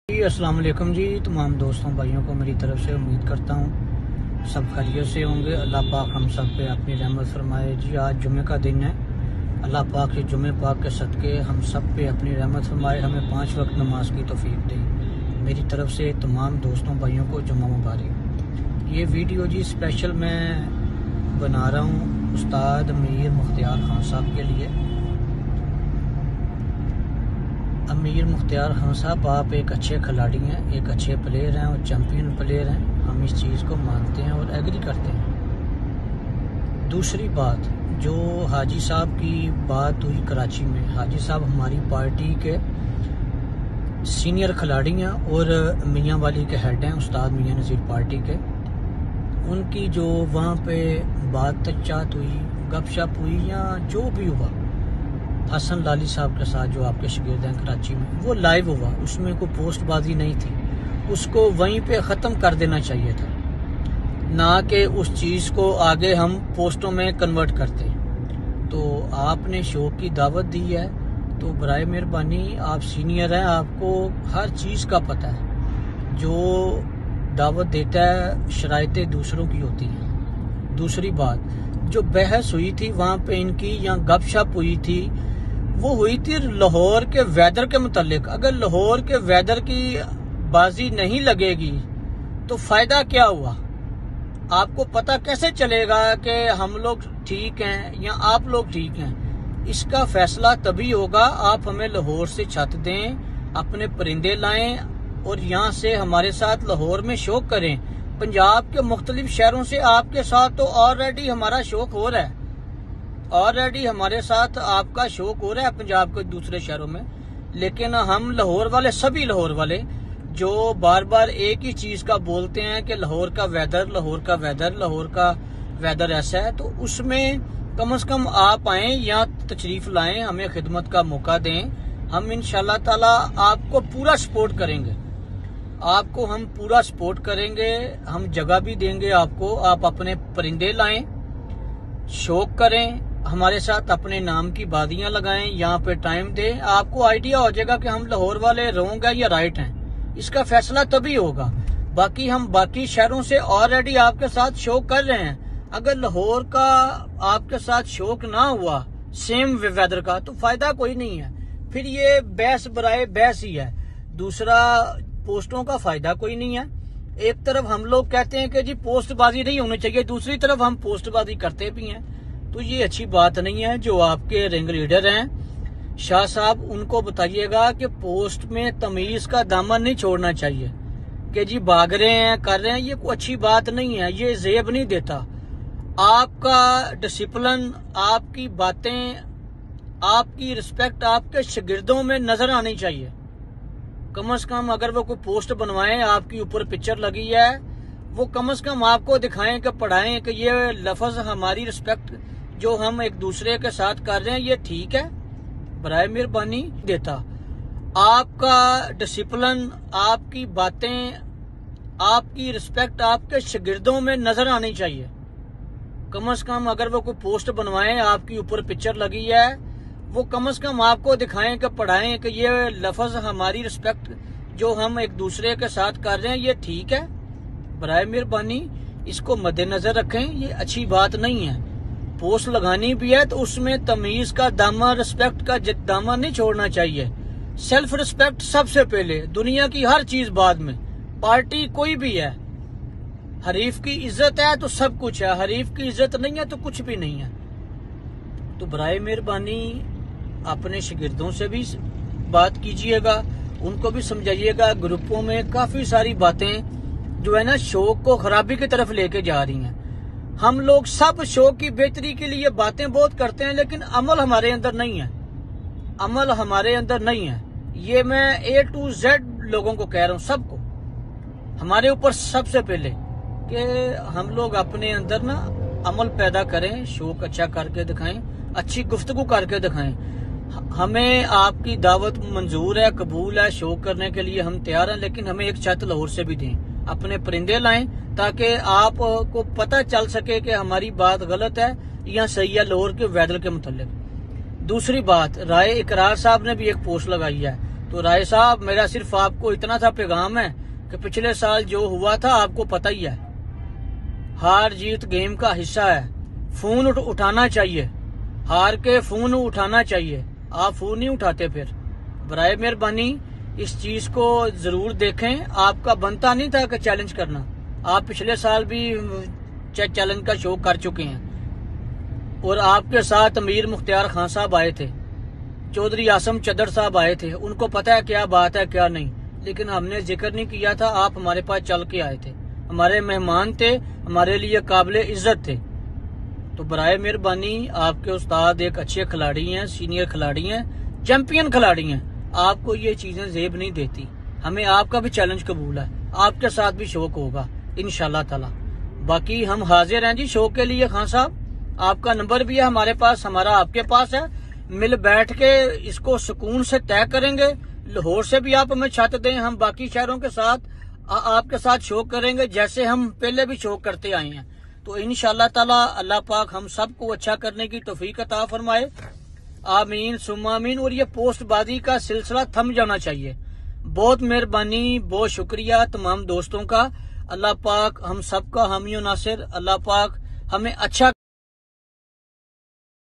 जी अस्सलाम वालेकुम जी। तमाम दोस्तों भाइयों को मेरी तरफ से उम्मीद करता हूँ सब खैरियत से होंगे। अल्लाह पाक हम सब पे अपनी रहमत फरमाए। जी आज जुमे का दिन है। अल्लाह पाक के जुमे पाक के सदके हम सब पे अपनी रहमत फरमाए, हमें 5 वक्त नमाज की तौफीक दे। मेरी तरफ से तमाम दोस्तों भाइयों को जुम्मा मुबारक। ये वीडियो जी स्पेशल मैं बना रहा हूँ उस्ताद अमीर मुख्तियार खान साहब के लिए। अमीर मुख्तियार खान साहब, आप एक अच्छे खिलाड़ी हैं, एक अच्छे प्लेयर हैं और चैम्पियन प्लेयर हैं। हम इस चीज़ को मानते हैं और एग्री करते हैं। दूसरी बात, जो हाजी साहब की बात हुई कराची में, हाजी साहब हमारी पार्टी के सीनियर खिलाड़ी हैं और मियाँ वाली के हेड हैं, उस्ताद मियाँ नज़ीर पार्टी के। उनकी जो वहाँ पे बात तचात हुई, गपशप हुई या जो भी हुआ हसन लाली साहब के साथ, जो आपके शागिर्द हैं कराची में, वो लाइव हुआ। उसमें कोई पोस्टबाजी नहीं थी। उसको वहीं पे ख़त्म कर देना चाहिए था, ना कि उस चीज़ को आगे हम पोस्टों में कन्वर्ट करते। तो आपने शो की दावत दी है तो बराए मेहरबानी, आप सीनियर हैं, आपको हर चीज़ का पता है। जो दावत देता है शराइतें दूसरों की होती हैं। दूसरी बात, जो बहस हुई थी वहाँ पे इनकी या गपशप हुई थी, वो हुई थी लाहौर के वेदर के मुतालिक। अगर लाहौर के वेदर की बाजी नहीं लगेगी तो फायदा क्या हुआ? आपको पता कैसे चलेगा कि हम लोग ठीक हैं या आप लोग ठीक हैं? इसका फैसला तभी होगा, आप हमें लाहौर से छत दें, अपने परिंदे लाएं और यहाँ से हमारे साथ लाहौर में शो करें। पंजाब के मुख्तलिफ शहरों से आपके साथ तो ऑलरेडी हमारा शौक हो रहा है, ऑलरेडी हमारे साथ आपका शौक हो रहा है पंजाब के दूसरे शहरों में। लेकिन हम लाहौर वाले, सभी लाहौर वाले जो बार बार एक ही चीज का बोलते हैं कि लाहौर का वेदर, लाहौर का वेदर, लाहौर का वेदर ऐसा है, तो उसमें कम से कम आप आए या तशरीफ लाएं, हमें खिदमत का मौका दें। हम इंशाल्लाह ताला आपको पूरा सपोर्ट करेंगे, आपको हम पूरा सपोर्ट करेंगे। हम जगह भी देंगे आपको, आप अपने परिंदे लाएं, शौक करें, हमारे साथ अपने नाम की बादियां लगाएं, यहाँ पे टाइम दें। आपको आइडिया हो जाएगा कि हम लाहौर वाले रॉन्ग है या राइट हैं। इसका फैसला तभी होगा। बाकी हम बाकी शहरों से ऑलरेडी आपके साथ शौक कर रहे हैं। अगर लाहौर का आपके साथ शौक ना हुआ सेम वेदर का, तो फायदा कोई नहीं है। फिर ये बहस बराए बहस ही है। दूसरा, पोस्टों का फायदा कोई नहीं है। एक तरफ हम लोग कहते हैं कि जी पोस्टबाजी नहीं होनी चाहिए, दूसरी तरफ हम पोस्टबाजी करते भी हैं, तो ये अच्छी बात नहीं है। जो आपके रिंग लीडर हैं शाह साहब, उनको बताइएगा कि पोस्ट में तमीज का दामन नहीं छोड़ना चाहिए कि जी भाग रहे हैं, कर रहे हैं, ये कोई अच्छी बात नहीं है, ये जेब नहीं देता। आपका डिसिप्लिन, आपकी बातें, आपकी रिस्पेक्ट आपके शागिर्दों में नजर आनी चाहिए। कम से कम अगर वो कोई पोस्ट बनवाएं, आपकी ऊपर पिक्चर लगी है, वो कम से कम आपको दिखाएं कि पढ़ाएं कि ये लफ्ज हमारी रिस्पेक्ट जो हम एक दूसरे के साथ कर रहे हैं ये ठीक है, बराए मेहरबानी देता। आपका डिसिप्लिन, आपकी बातें, आपकी रिस्पेक्ट आपके शागिर्दों में नजर आनी चाहिए। कम से कम अगर वो कोई पोस्ट बनवाएं, आपकी ऊपर पिक्चर लगी है, वो कम से कम आपको दिखाएं कि पढ़ाएं कि ये लफ्ज हमारी रिस्पेक्ट जो हम एक दूसरे के साथ कर रहे हैं ये ठीक है, बराए मेहरबानी इसको मद्देनजर रखें। ये अच्छी बात नहीं है। पोस्ट लगानी भी है तो उसमें तमीज का दामन, रिस्पेक्ट का दामन नहीं छोड़ना चाहिए। सेल्फ रिस्पेक्ट सबसे पहले, दुनिया की हर चीज बाद में। पार्टी कोई भी है, हरीफ की इज्जत है तो सब कुछ है, हरीफ की इज्जत नहीं है तो कुछ भी नहीं है। तो बराए मेहरबानी अपने शागिर्दों से भी बात कीजिएगा, उनको भी समझाइएगा। ग्रुपों में काफी सारी बातें जो है ना शौक को खराबी की तरफ लेके जा रही हैं। हम लोग सब शौक की बेहतरी के लिए बातें बहुत करते हैं, लेकिन अमल हमारे अंदर नहीं है, अमल हमारे अंदर नहीं है। ये मैं A to Z लोगों को कह रहा हूँ, सबको, हमारे ऊपर सबसे पहले कि हम लोग अपने अंदर ना अमल पैदा करें, शौक अच्छा करके दिखाएं, अच्छी गुफ्तगू करके दिखाएं। हमें आपकी दावत मंजूर है, कबूल है, शौक करने के लिए हम तैयार हैं, लेकिन हमें एक छत लाहौर से भी दें, अपने परिंदे लाएं ताकि आपको पता चल सके कि हमारी बात गलत है या सही है लाहौर के वेदर के मुतालिक। दूसरी बात, राय इकरार साहब ने भी एक पोस्ट लगाई है तो राय साहब, मेरा सिर्फ आपको इतना सा पैगाम है कि पिछले साल जो हुआ था आपको पता ही है। हार जीत गेम का हिस्सा है। फोन उठाना चाहिए, हार के फोन उठाना चाहिए। आप फोन नहीं उठाते, फिर बराए मेहरबानी इस चीज को जरूर देखें। आपका बनता नहीं था कि चैलेंज करना। आप पिछले साल भी चैलेंज का शो कर चुके हैं और आपके साथ अमीर मुख्तियार खान साहब आए थे, चौधरी आसम चदर साहब आए थे। उनको पता है क्या बात है क्या नहीं, लेकिन हमने जिक्र नहीं किया था। आप हमारे पास चल के आए थे, हमारे मेहमान थे, हमारे लिए काबिले इज्जत थे। तो बराए मेहरबानी आपके उस्ताद एक अच्छे खिलाड़ी हैं, सीनियर खिलाड़ी हैं, चैंपियन खिलाड़ी हैं। आपको ये चीजें जेब नहीं देती। हमें आपका भी चैलेंज कबूल है, आपके साथ भी शौक होगा इंशाल्लाह ताला। बाकी हम हाजिर हैं जी शो के लिए। खान साहब, आपका नंबर भी है हमारे पास, हमारा आपके पास है। मिल बैठ के इसको सुकून से तय करेंगे। लाहौर से भी आप हमें छत दें, हम बाकी शहरों के साथ आपके साथ शो करेंगे जैसे हम पहले भी शो करते आए हैं। तो इंशाल्लाह ताला अल्लाह पाक हम सबको अच्छा करने की तौफीक अता फरमाए। आमीन सुम्मा आमीन। और ये पोस्टबाजी का सिलसिला थम जाना चाहिए। बहुत मेहरबानी, बहुत शुक्रिया तमाम दोस्तों का। अल्लाह पाक हम सबका हामी नासिर। अल्लाह पाक हमें अच्छा